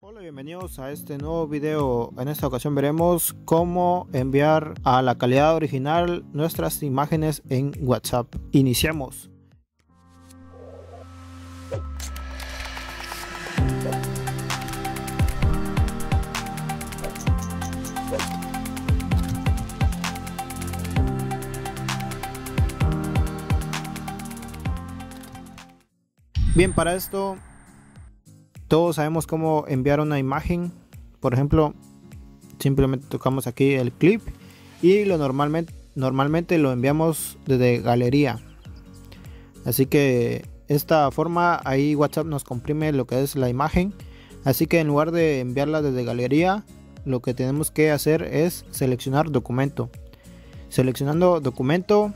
Hola, bienvenidos a este nuevo video. En esta ocasión veremos cómo enviar a la calidad original nuestras imágenes en WhatsApp. Iniciamos. Bien, para esto todos sabemos cómo enviar una imagen. Por ejemplo, simplemente tocamos aquí el clip y normalmente lo enviamos desde galería. Así que esta forma ahí WhatsApp nos comprime lo que es la imagen. Así que en lugar de enviarla desde galería, lo que tenemos que hacer es seleccionar documento. Seleccionando documento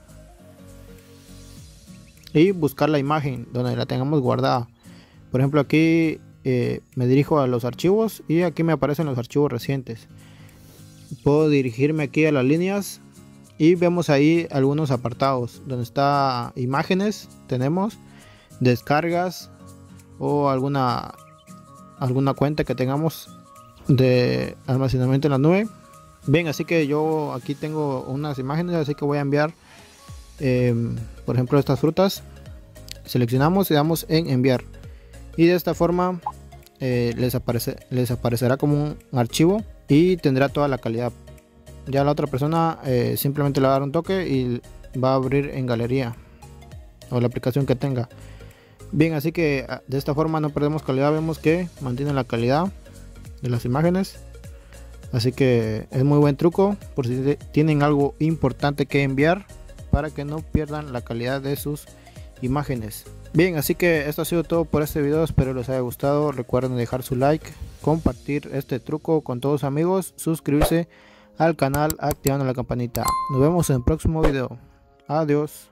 y buscar la imagen donde la tengamos guardada. Por ejemplo, aquí me dirijo a los archivos y aquí me aparecen los archivos recientes. Puedo dirigirme aquí a las líneas y vemos ahí algunos apartados donde está imágenes, tenemos descargas o alguna cuenta que tengamos de almacenamiento en la nube. Bien, así que yo aquí tengo unas imágenes, así que voy a enviar por ejemplo estas frutas. Seleccionamos y damos en enviar y de esta forma les aparecerá como un archivo y tendrá toda la calidad. Ya la otra persona simplemente le va a dar un toque y va a abrir en galería o la aplicación que tenga. Bien, así que de esta forma no perdemos calidad, vemos que mantiene la calidad de las imágenes. Así que es muy buen truco por si tienen algo importante que enviar, para que no pierdan la calidad de sus imágenes. Bien, así que esto ha sido todo por este video, espero les haya gustado. Recuerden dejar su like, compartir este truco con todos sus amigos, suscribirse al canal activando la campanita. Nos vemos en el próximo video. Adiós.